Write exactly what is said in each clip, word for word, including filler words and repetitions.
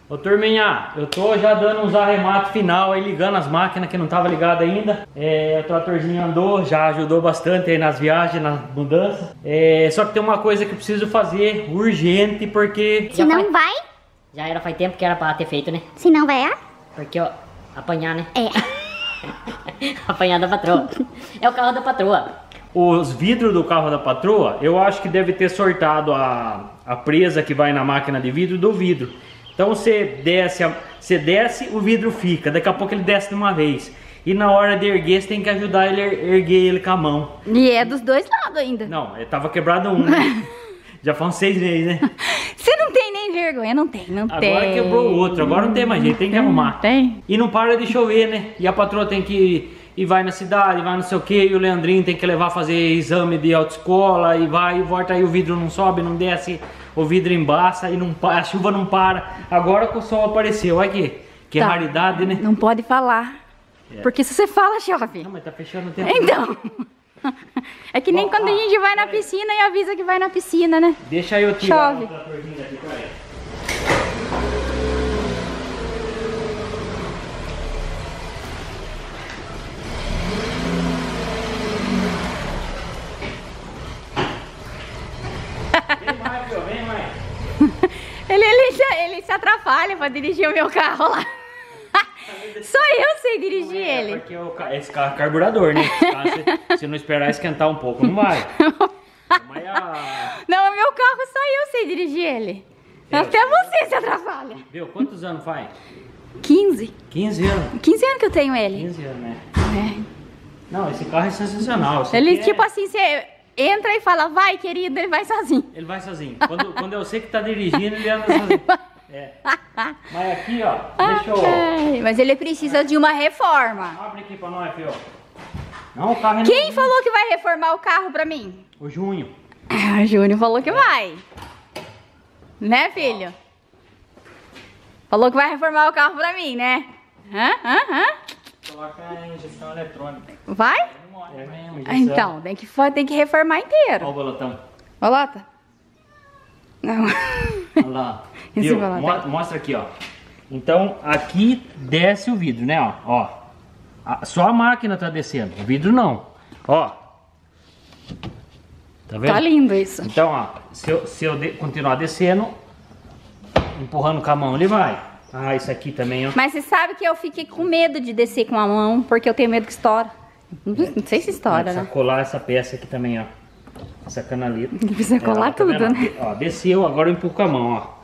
Ô turminha, eu tô já dando uns arrematos final aí, ligando as máquinas que não tava ligada ainda. É, o tratorzinho andou, já ajudou bastante aí nas viagens, na mudança. É, só que tem uma coisa que eu preciso fazer urgente, porque... Se não vai... Já era, faz tempo que era pra ter feito, né? Se não vai, ah? Porque, ó, apanhar, né? É. Apanhar da patroa. É o carro da patroa. Os vidros do carro da patroa, eu acho que deve ter sortado a, a presa que vai na máquina de vidro do vidro. Então você desce, você desce, o vidro fica. Daqui a pouco ele desce de uma vez. E na hora de erguer, você tem que ajudar ele a erguer ele com a mão. E é dos dois lados ainda. Não, ele tava quebrado um, né? Já foram seis vezes, né? Você não tem nem vergonha, não tem, não Agora tem. Agora quebrou o outro, agora não tem mais jeito, tem que arrumar. Tem. E não para de chover, né? E a patroa tem que... E vai na cidade, vai não sei o que, e o Leandrinho tem que levar fazer exame de autoescola, e vai e volta, aí o vidro não sobe, não desce, o vidro embaça, e não, a chuva não para. Agora que o sol apareceu, olha aqui, que Tá. raridade, né? Não pode falar, É. porque se você fala, chove. Não, mas tá fechando o tempo. Então, é que nem Bom, quando a ah, gente vai na peraí. piscina e avisa que vai na piscina, né? Deixa eu tirar Chove. o tratorzinho daqui, peraí. Vem mais, filho, vem mais. Ele, ele, se, ele se atrapalha pra dirigir o meu carro lá. Só eu sei dirigir É, ele. porque o ca- esse carro é carburador, né? Esse carro, se, se não esperar esquentar um pouco, não vai. Mas a... Não, o meu carro só eu sei dirigir ele. Eu- Até você se atrapalha. Viu, quantos anos faz? quinze. quinze anos. quinze anos que eu tenho ele. quinze anos, né? É. Não, esse carro é sensacional. esse Ele, aqui é- tipo assim, você entra e fala, vai, querido, ele vai sozinho. Ele vai sozinho. Quando, quando eu sei que tá dirigindo, ele anda sozinho. É. Mas aqui, ó, deixa eu... Ai, mas ele precisa de uma reforma. Abre aqui pra nós, filho. Não, o carro é Quem novinho. falou que vai reformar o carro pra mim? O Junho. Ah, o Júnior falou que vai. Né, filho? Falou que vai reformar o carro pra mim, né? Hã? Hã? Hã? Coloca a injeção eletrônica. Vai? É mesmo, Ah, então, tem que, fa- tem que reformar inteiro. Olha o bolotão. Bolota? Não. Olha lá. Esse Viu? bolotão. Mo- Mostra aqui, ó. Então, aqui desce o vidro, né, ó. Ó. A- só a máquina tá descendo, o vidro não. Ó. Tá vendo? Tá lindo isso. Então, ó, se eu, se eu de- continuar descendo, empurrando com a mão, ele vai. Ah, isso aqui também, ó. Mas você sabe que eu fiquei com medo de descer com a mão, porque eu tenho medo que estoura. Não não sei se estoura, Precisa né? colar essa peça aqui também, ó. Essa canaleta. Precisa colar Ela, tá tudo, vendo? né? Ó, desceu, agora eu empurro com a mão, ó.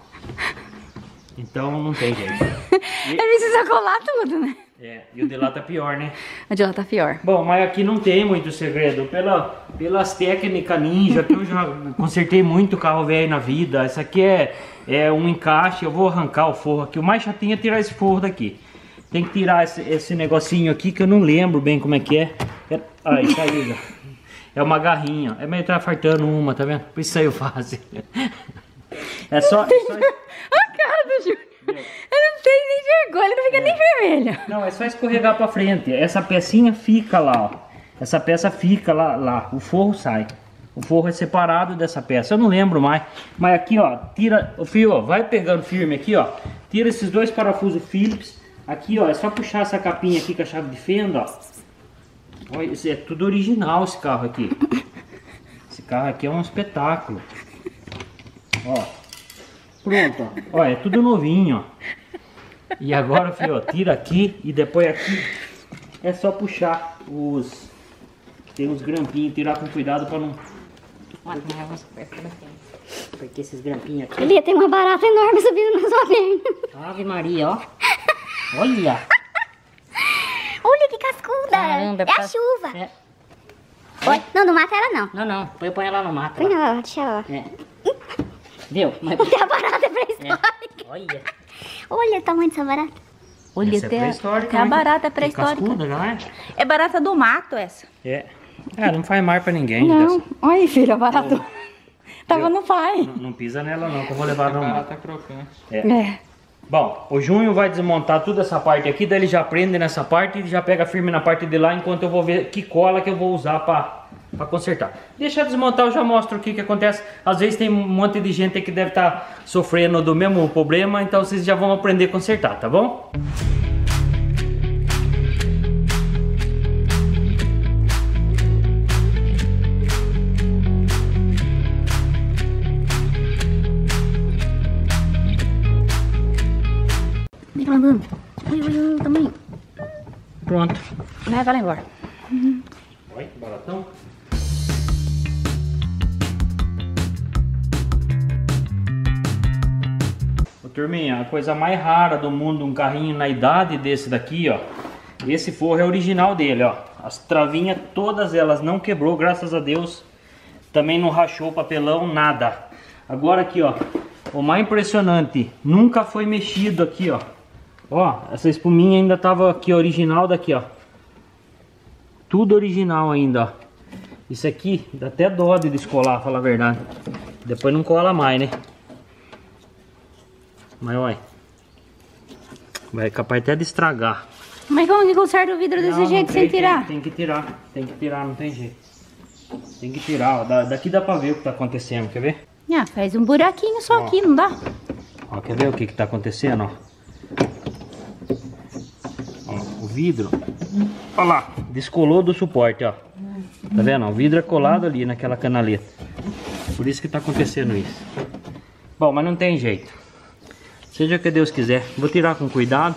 Então não tem jeito. Ele precisa colar tudo, né? É, e o de lá tá pior, né? A de lá tá pior. Bom, mas aqui não tem muito segredo. Pela, pelas técnicas ninja, que eu já consertei muito carro velho na vida. Isso aqui é, é um encaixe. Eu vou arrancar o forro aqui. O mais chatinho é tirar esse forro daqui. Tem que tirar esse, esse negocinho aqui que eu não lembro bem como é que é. é aí, tá aí, já. É uma garrinha. É meio tá fartando uma, tá vendo? Por isso saiu fácil. É só... É só... A cara do Júnior. Ele não tem nem vergonha, ele não fica nem vermelho. Não, é só escorregar pra frente. Essa pecinha fica lá, ó. Essa peça fica lá, lá. O forro sai. O forro é separado dessa peça. Eu não lembro mais. Mas aqui, ó, tira o fio, ó. Vai pegando firme aqui, ó. Tira esses dois parafusos Phillips. Aqui, ó, é só puxar essa capinha aqui com a chave de fenda, ó. Olha, isso é tudo original, esse carro aqui. Esse carro aqui é um espetáculo. Ó. Pronto, ó. Ó, é tudo novinho, ó. E agora, filho, ó, tira aqui e depois aqui é só puxar os... Tem uns grampinhos, tirar com cuidado pra não... Olha, não é você porque esses grampinhos aqui... Ali tem uma barata enorme subindo na sua perna. Ave Maria, ó. Olha. Olha que cascuda. Caramba, é a pra- chuva. É. Oi? Não, não mata ela não. Não, não. Põe, põe ela no mato. Põe lá. ela lá, deixa ela lá. É. Viu? Mas... Até a barata é pré-histórica. Olha. Olha o tamanho dessa barata. Olha, Essa é até, pré-histórica, até a né? barata é Que pré-histórica. cascuda, não é? É barata do mato essa. É. É, não faz mal pra ninguém. Não, dessa. olha aí, filha, barata. Tava no pai. Não, não pisa nela não, que eu vou levar não. Ela tá crocante. É. É. Bom, o Junho vai desmontar toda essa parte aqui, daí ele já prende nessa parte e já pega firme na parte de lá, enquanto eu vou ver que cola que eu vou usar para para consertar. Deixa eu desmontar, eu já mostro o que que acontece. Às vezes tem um monte de gente que deve estar tá sofrendo do mesmo problema, então vocês já vão aprender a consertar, tá bom? Vem cá, vamos. Olha, olha o tamanho. Pronto. Vai, vai lá embora. Uhum. Oi, baratão. Ô, turminha, a coisa mais rara do mundo, um carrinho na idade desse daqui, ó. Esse forro é original dele, ó. As travinhas, todas elas não quebrou, graças a Deus. Também não rachou o papelão, nada. Agora aqui, ó. O mais impressionante, nunca foi mexido aqui, ó. Ó, essa espuminha ainda tava aqui, original daqui, ó. Tudo original ainda, ó. Isso aqui dá até dó de descolar, falar a verdade. Depois não cola mais, né? Mas olha, vai capaz até de estragar. Mas como que conserta o vidro desse Não, jeito não sem tem, tirar? Tem, tem que tirar, tem que tirar, não tem jeito. Tem que tirar, ó. Da, daqui dá pra ver o que tá acontecendo, quer ver? Ah, faz um buraquinho só Ó. aqui, não dá? Ó, quer ver o que que tá acontecendo, ó? Ó, o vidro, ó lá, descolou do suporte, ó. Tá vendo? O vidro é colado ali naquela canaleta. Por isso que tá acontecendo isso. Bom, mas não tem jeito. Seja o que Deus quiser. Vou tirar com cuidado.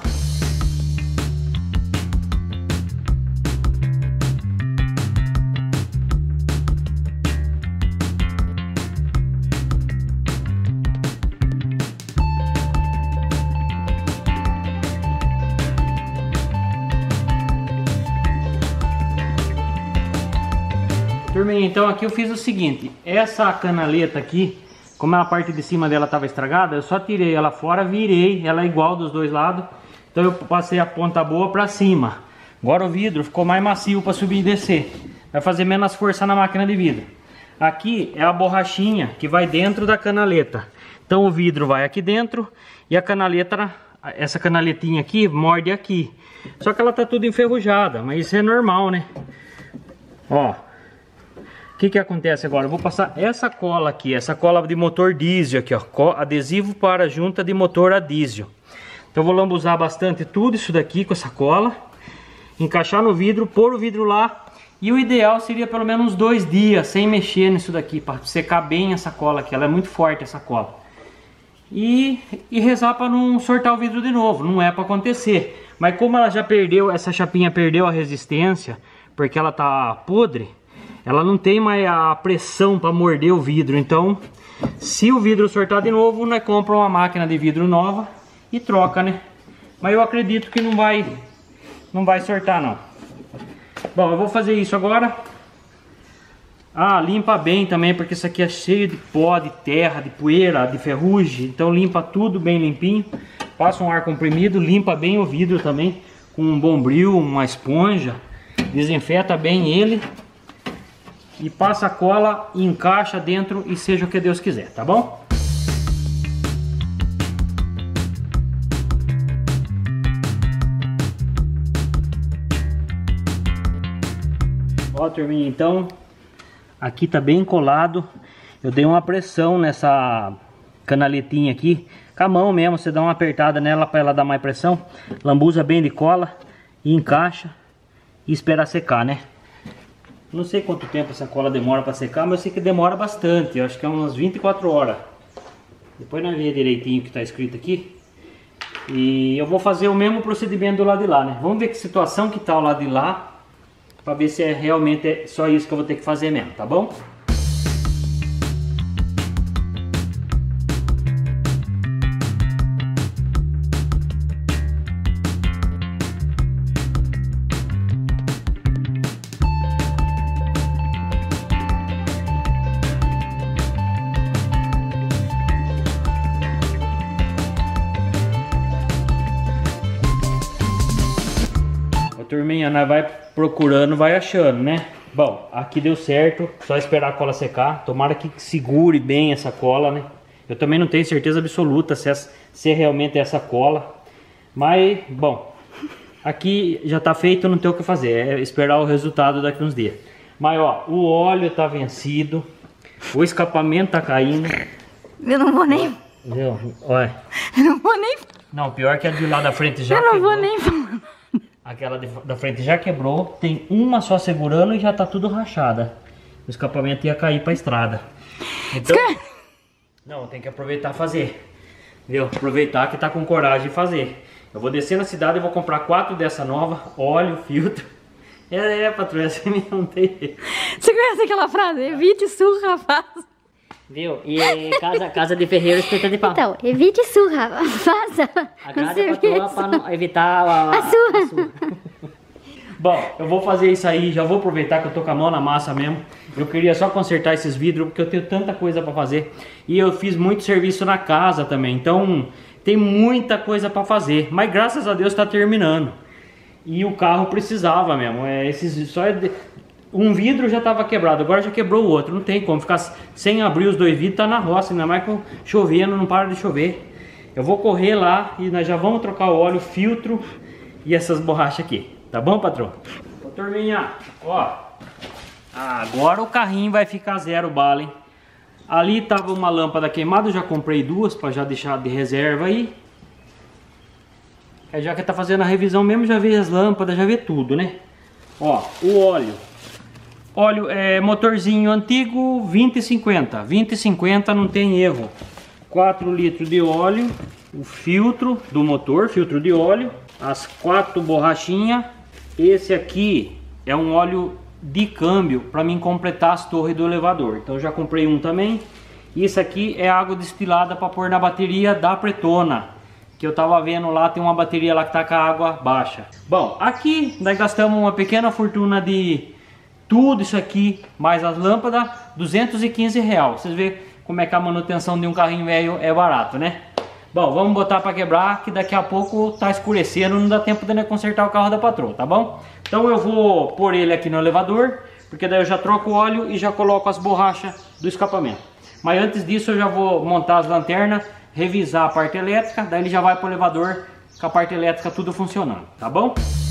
Turminha, então aqui eu fiz o seguinte, essa canaleta aqui, como a parte de cima dela estava estragada, eu só tirei ela fora, virei, ela é igual dos dois lados, então eu passei a ponta boa para cima. Agora o vidro ficou mais macio para subir e descer, vai fazer menos força na máquina de vidro. Aqui é a borrachinha que vai dentro da canaleta, então o vidro vai aqui dentro e a canaleta, essa canaletinha aqui, morde aqui. Só que ela tá tudo enferrujada, mas isso é normal, né? Ó. O que que acontece agora? Eu vou passar essa cola aqui, essa cola de motor diesel aqui, ó, adesivo para junta de motor a diesel. Então eu vou lambuzar bastante tudo isso daqui com essa cola, encaixar no vidro, pôr o vidro lá, e o ideal seria pelo menos uns dois dias sem mexer nisso daqui, para secar bem essa cola aqui, ela é muito forte essa cola. E, e rezar para não sortar o vidro de novo, não é para acontecer. Mas como ela já perdeu, essa chapinha perdeu a resistência, porque ela tá podre, ela não tem mais a pressão para morder o vidro. Então, se o vidro sortar de novo, nós compramos uma máquina de vidro nova e troca, né? Mas eu acredito que não vai, não vai sortar, não. Bom, eu vou fazer isso agora. Ah, limpa bem também, porque isso aqui é cheio de pó, de terra, de poeira, de ferrugem. Então limpa tudo bem limpinho. Passa um ar comprimido, limpa bem o vidro também com um bombril, uma esponja. Desinfeta bem ele. E passa a cola, encaixa dentro e seja o que Deus quiser, tá bom? Ó, turminha, então aqui tá bem colado. Eu dei uma pressão nessa canaletinha aqui, com a mão mesmo, você dá uma apertada nela para ela dar mais pressão. Lambuza bem de cola e encaixa e espera secar, né? Não sei quanto tempo essa cola demora para secar, mas eu sei que demora bastante. Eu acho que é umas vinte e quatro horas. Depois nós vemos direitinho o que está escrito aqui. E eu vou fazer o mesmo procedimento do lado de lá, né? Vamos ver que situação que está o lado de lá, para ver se é realmente é só isso que eu vou ter que fazer mesmo, tá bom? Turminha, nós vai procurando, vai achando, né? Bom, aqui deu certo, só esperar a cola secar. Tomara que segure bem essa cola, né? Eu também não tenho certeza absoluta se essa, se realmente é essa cola. Mas, bom, aqui já tá feito, não tem o que fazer, é esperar o resultado daqui uns dias. Mas ó, o óleo tá vencido, o escapamento tá caindo. Eu não vou nem... Viu? Olha. Eu não vou nem... Não, pior que a de lá da frente já Eu não quebrou. vou nem falar. Aquela de, da frente já quebrou, tem uma só segurando e já tá tudo rachada. O escapamento ia cair pra estrada. Então, não, tem que aproveitar e fazer. Viu? Aproveitar que tá com coragem de fazer. Eu vou descer na cidade e vou comprar quatro dessa nova, óleo, filtro. É, é, patroa, você me não tem. Você conhece aquela frase? Evite surra, rapaz. Viu? E casa, casa de ferreiro, espeta de pau. Então, evite surra. Faça. Agrade a patroa pra não evitar a, a, A surra. a surra. Bom, eu vou fazer isso aí, já vou aproveitar que eu tô com a mão na massa mesmo. Eu queria só consertar esses vidros, porque eu tenho tanta coisa pra fazer. E eu fiz muito serviço na casa também, então tem muita coisa pra fazer. Mas graças a Deus tá terminando. E o carro precisava mesmo, é, esses, só é de, um vidro já tava quebrado, agora já quebrou o outro. Não tem como ficar sem abrir os dois vidros, tá na roça, ainda mais com chovendo, não para de chover. Eu vou correr lá e nós já vamos trocar o óleo, filtro e essas borrachas aqui. Tá bom, patrão? Ô, turminha, ó. Agora o carrinho vai ficar zero bala, hein? Ali tava uma lâmpada queimada, eu já comprei duas para já deixar de reserva aí. Já que tá fazendo a revisão mesmo, já vê as lâmpadas, já vê tudo, né? Ó, o óleo. Óleo é motorzinho antigo, vinte e cinquenta. vinte e cinquenta não tem erro. quatro litros de óleo, o filtro do motor, filtro de óleo, as quatro borrachinhas. Esse aqui é um óleo de câmbio para mim completar as torres do elevador. Então já comprei um também. Isso aqui é água destilada para pôr na bateria da Pretona, que eu tava vendo lá, tem uma bateria lá que tá com a água baixa. Bom, aqui nós gastamos uma pequena fortuna de tudo isso aqui, mais as lâmpadas, duzentos e quinze reais. Vocês veem como é que a manutenção de um carrinho velho é barato, né? Bom, vamos botar para quebrar, que daqui a pouco tá escurecendo, não dá tempo de consertar o carro da patroa, tá bom? Então eu vou pôr ele aqui no elevador, porque daí eu já troco o óleo e já coloco as borrachas do escapamento. Mas antes disso eu já vou montar as lanternas, revisar a parte elétrica, daí ele já vai para o elevador com a parte elétrica tudo funcionando, tá bom?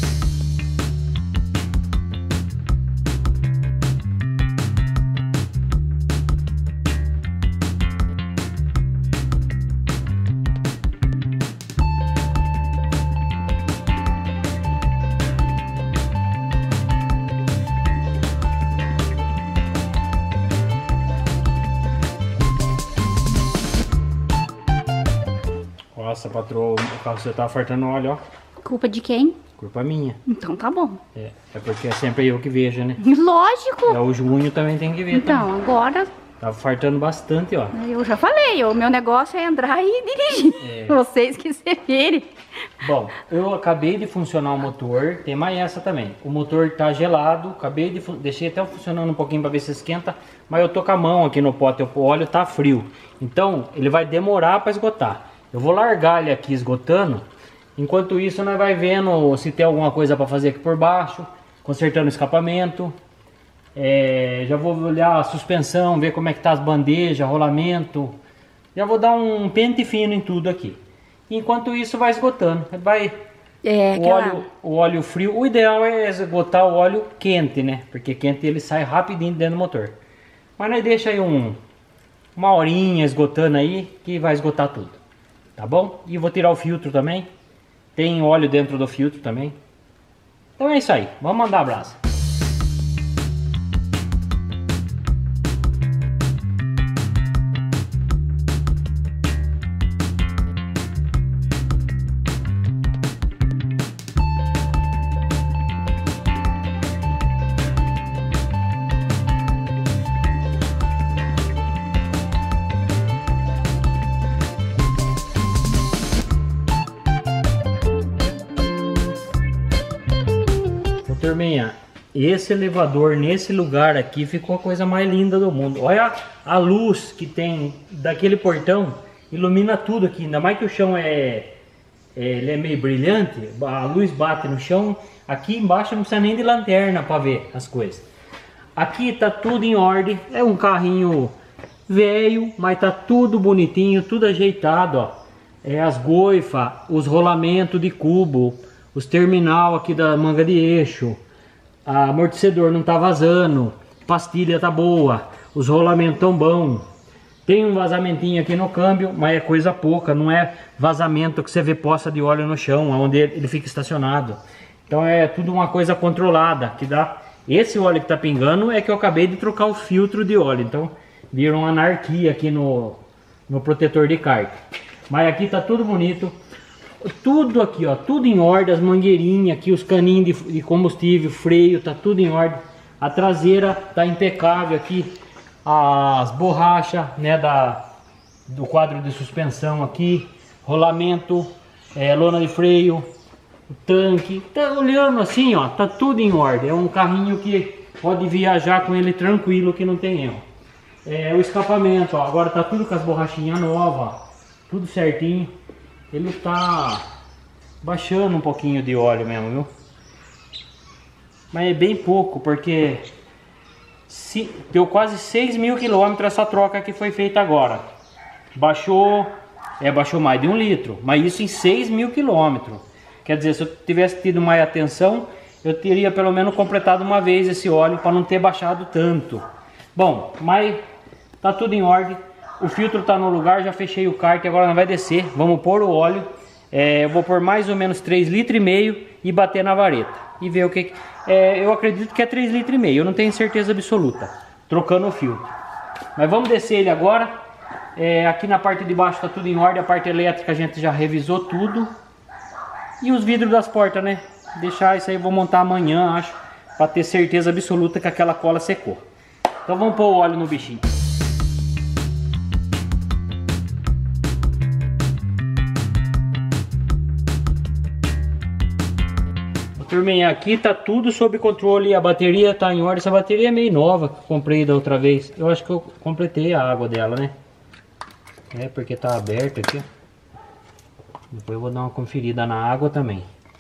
Nossa, patroa, o carro você tá fartando óleo, ó. Culpa de quem? Culpa minha. Então tá bom. É, é porque é sempre eu que vejo, né? Lógico. É, o Junho também tem que ver. Então, também. agora Tá fartando bastante, ó. eu já falei, o meu negócio é entrar e dirigir. É. Vocês que se virem. Bom, eu acabei de funcionar o motor, tem mais essa também. O motor tá gelado, acabei de deixei até funcionando um pouquinho para ver se esquenta, mas eu tô com a mão aqui no pote, o óleo tá frio. Então, ele vai demorar para esgotar. Eu vou largar ele aqui esgotando. Enquanto isso, nós vai vendo se tem alguma coisa para fazer aqui por baixo, consertando o escapamento. É, já vou olhar a suspensão, ver como é que tá as bandejas, rolamento. Já vou dar um pente fino em tudo aqui. Enquanto isso, vai esgotando. Vai É, o, aquela... óleo, o óleo frio. O ideal é esgotar o óleo quente, né? Porque quente ele sai rapidinho dentro do motor. Mas nós deixa aí um, uma horinha esgotando aí, que vai esgotar tudo. Tá bom? E vou tirar o filtro também. Tem óleo dentro do filtro também. Então é isso aí. Vamos mandar a brasa. Turminha, esse elevador nesse lugar aqui ficou a coisa mais linda do mundo. Olha a luz que tem daquele portão, ilumina tudo aqui. Ainda mais que o chão é, é, ele é meio brilhante, a luz bate no chão. Aqui embaixo não precisa nem de lanterna para ver as coisas. Aqui tá tudo em ordem, é um carrinho velho, mas tá tudo bonitinho, tudo ajeitado, ó. é, as goifas, os rolamentos de cubo, os terminal aqui da manga de eixo, a amortecedor não tá vazando, pastilha tá boa, os rolamentos tão bons. Tem um vazamentinho aqui no câmbio, mas é coisa pouca, não é vazamento que você vê poça de óleo no chão, onde ele fica estacionado. Então é tudo uma coisa controlada, que dá... Esse óleo que tá pingando é que eu acabei de trocar o filtro de óleo, então vira uma anarquia aqui no, no protetor de kart. Mas aqui tá tudo bonito, tudo aqui, ó, tudo em ordem, as mangueirinhas aqui, os caninhos de, de combustível, freio, tá tudo em ordem. A traseira tá impecável aqui, as borrachas, né, da, do quadro de suspensão aqui, rolamento, é, lona de freio, o tanque, tá olhando assim, ó, tá tudo em ordem. É um carrinho que pode viajar com ele tranquilo, que não tem erro. É, o escapamento, ó, agora tá tudo com as borrachinhas novas, tudo certinho. Ele tá baixando um pouquinho de óleo mesmo, viu? Mas é bem pouco, porque se, deu quase seis mil quilômetros essa troca que foi feita agora. Baixou, é, baixou mais de um litro, mas isso em seis mil quilômetros. Quer dizer, se eu tivesse tido mais atenção, eu teria pelo menos completado uma vez esse óleo para não ter baixado tanto. Bom, mas tá tudo em ordem. O filtro tá no lugar, já fechei o kart, agora não vai descer. Vamos pôr o óleo. É, eu vou pôr mais ou menos três litros e meio e bater na vareta. E ver o que... É, eu acredito que é três litros e meio, eu não tenho certeza absoluta. Trocando o filtro. Mas vamos descer ele agora. É, aqui na parte de baixo tá tudo em ordem. A parte elétrica a gente já revisou tudo. E os vidros das portas, né? Deixar isso aí, vou montar amanhã, acho, para ter certeza absoluta que aquela cola secou. Então vamos pôr o óleo no bichinho. Turminha, aqui tá tudo sob controle, a bateria tá em ordem. Essa bateria é meio nova, que eu comprei da outra vez. Eu acho que eu completei a água dela, né? É, porque tá aberta aqui. Depois eu vou dar uma conferida na água também.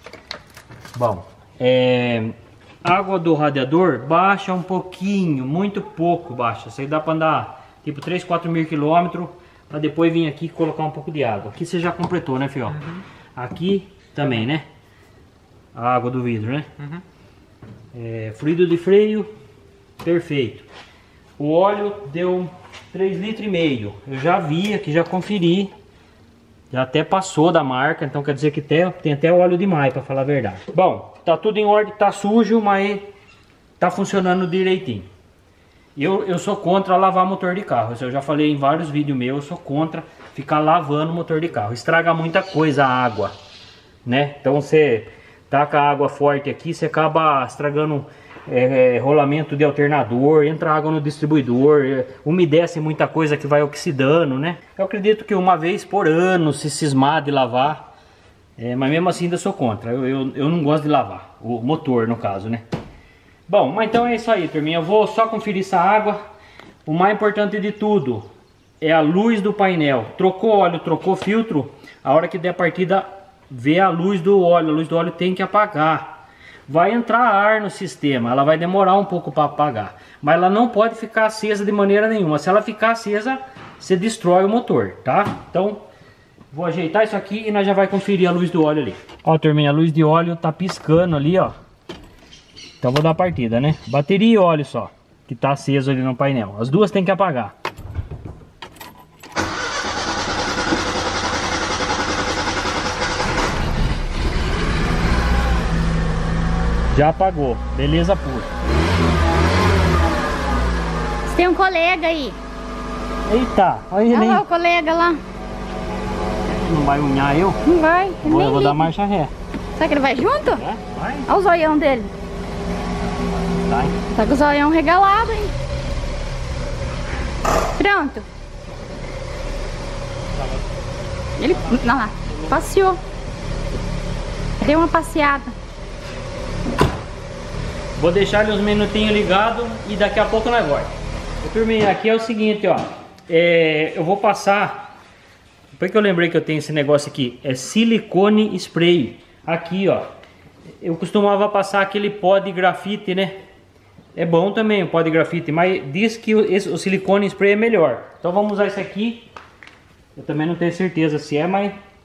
Bom, é... água do radiador baixa um pouquinho, muito pouco baixa. Isso aí dá pra andar tipo três, quatro mil quilômetros, pra depois vir aqui e colocar um pouco de água. Aqui você já completou, né, filho? Uhum. Aqui também, né? A água do vidro, né? Uhum. É, fluido de freio, perfeito. O óleo deu três litros e meio. Eu já vi aqui, já conferi. Já até passou da marca, então quer dizer que tem, tem até óleo demais, para falar a verdade. Bom, tá tudo em ordem, tá sujo, mas tá funcionando direitinho. Eu, eu sou contra lavar motor de carro. Eu já falei em vários vídeos meus, eu sou contra ficar lavando motor de carro. Estraga muita coisa a água, né? Então você taca a água forte aqui, você acaba estragando é, é, rolamento de alternador, entra água no distribuidor, é, umedece muita coisa que vai oxidando, né? Eu acredito que uma vez por ano se cismar de lavar, é, mas mesmo assim ainda sou contra. Eu, eu, eu não gosto de lavar, o motor no caso, né? Bom, mas então é isso aí, turminha. Eu vou só conferir essa água. O mais importante de tudo é a luz do painel. Trocou óleo, trocou filtro, a hora que der a partida, vê a luz do óleo. A luz do óleo tem que apagar. Vai entrar ar no sistema, ela vai demorar um pouco para apagar, mas ela não pode ficar acesa de maneira nenhuma. Se ela ficar acesa, você destrói o motor, tá? Então, vou ajeitar isso aqui e nós já vai conferir a luz do óleo ali. Ó, turminha, a luz de óleo tá piscando ali, ó. Então vou dar a partida, né? Bateria e óleo só, que tá aceso ali no painel. As duas tem que apagar. Já apagou, beleza pura. Você tem um colega aí. Eita, olha ele. Olha lá o colega lá. Não vai unhar eu? Não vai. Vou, nem vou dar liga. marcha ré. Será que ele vai junto? É? Vai. Olha o zoião dele. Vai. Tá com o zoião regalado, hein? Pronto. Ele, não lá, passeou. Deu uma passeada. Vou deixar ele uns minutinhos ligado e daqui a pouco nós voltamos. Turminha, aqui é o seguinte, ó. É, eu vou passar. Depois que eu lembrei que eu tenho esse negócio aqui, é silicone spray. Aqui, ó. Eu costumava passar aquele pó de grafite, né? É bom também o pó de grafite, mas diz que o, esse, o silicone spray é melhor. Então vamos usar esse aqui. Eu também não tenho certeza se é, mas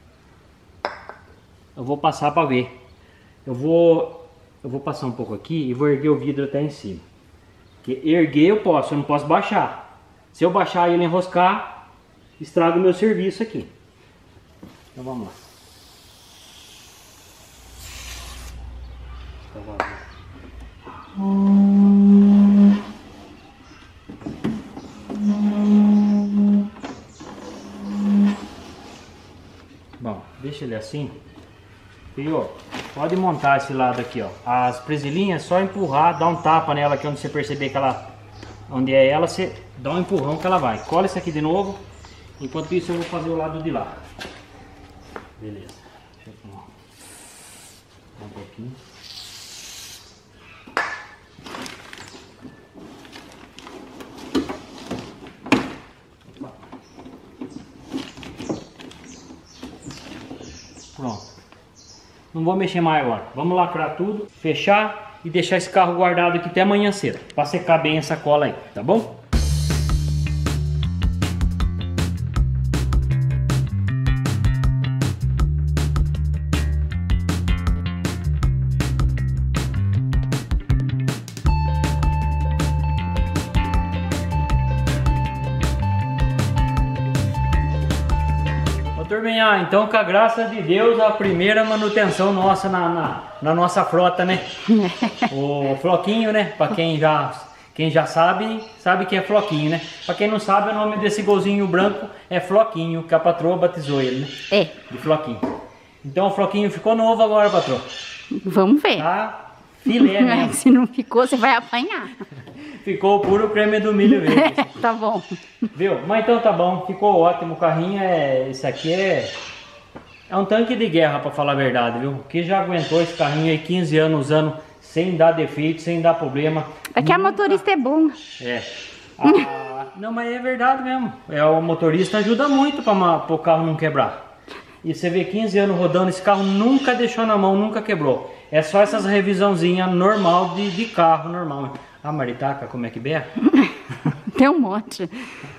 eu vou passar para ver. Eu vou, eu vou passar um pouco aqui e vou erguer o vidro até em cima. Porque erguer eu posso, eu não posso baixar. Se eu baixar e ele enroscar, estraga o meu serviço aqui. Então vamos lá. Tá vazio. Bom, deixa ele assim. Filho, pode montar esse lado aqui, ó. As presilhinhas é só empurrar, dar um tapa nela aqui onde você perceber que ela, onde é ela, você dá um empurrão que ela vai. Cola isso aqui de novo. Enquanto isso eu vou fazer o lado de lá. Beleza. Deixa eu pôr um pouquinho. Pronto. Não vou mexer mais agora. Vamos lacrar tudo, fechar e deixar esse carro guardado aqui até amanhã cedo, para secar bem essa cola aí, tá bom? Turminha, então com a graça de Deus, a primeira manutenção nossa na, na, na nossa frota, né? O floquinho, né? Pra quem já, quem já sabe, sabe que é floquinho, né? Pra quem não sabe, o nome desse golzinho branco é floquinho, que a patroa batizou ele, né? É. De floquinho. Então o floquinho ficou novo agora, patroa. Vamos ver. Tá filé, né? Se não ficou, você vai apanhar. Ficou puro creme do milho verde. Tá bom. Viu? Mas então tá bom, ficou ótimo. O carrinho é. Esse aqui é. É um tanque de guerra, pra falar a verdade, viu? Que já aguentou esse carrinho aí quinze anos usando sem dar defeito, sem dar problema. É que a Nunca... motorista é bom. É. Ah, não, mas é verdade mesmo. É, o motorista ajuda muito para o carro não quebrar. E você vê quinze anos rodando, esse carro nunca deixou na mão, nunca quebrou. É só essas revisãozinhas normal de, de carro, normal. A maritaca, como é que berra? Tem um monte.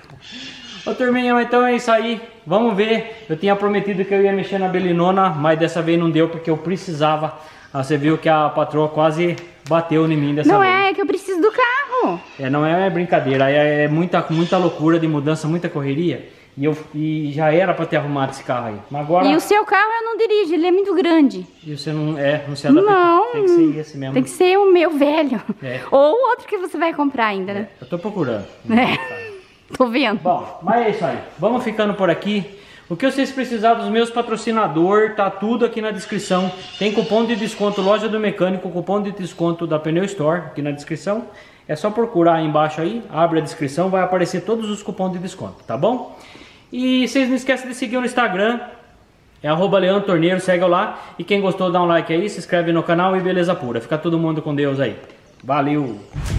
Ô turminha, então é isso aí. Vamos ver. Eu tinha prometido que eu ia mexer na belinona, mas dessa vez não deu porque eu precisava. Ah, você viu que a patroa quase bateu em mim dessa Não vez. é, é que eu preciso do carro. É, não é brincadeira. É, é muita, muita loucura de mudança, muita correria. E, eu, e já era para ter arrumado esse carro aí. Mas agora... E o seu carro eu não dirijo, ele é muito grande. E você não, é, não se adapta. Não. Tem que ser esse mesmo. Tem que ser o meu velho. É. Ou o outro que você vai comprar ainda, né? Eu tô procurando. É. Tô vendo. Bom, mas é isso aí. Vamos ficando por aqui. O que vocês precisarem dos meus patrocinadores, tá tudo aqui na descrição. Tem cupom de desconto Loja do Mecânico, cupom de desconto da Pneu Store aqui na descrição. É só procurar aí embaixo aí, abre a descrição, vai aparecer todos os cupons de desconto, tá bom? E vocês não esquecem de seguir no Instagram, é arroba Leandro Torneiro, segue lá. E quem gostou dá um like aí, se inscreve no canal e beleza pura. Fica todo mundo com Deus aí. Valeu!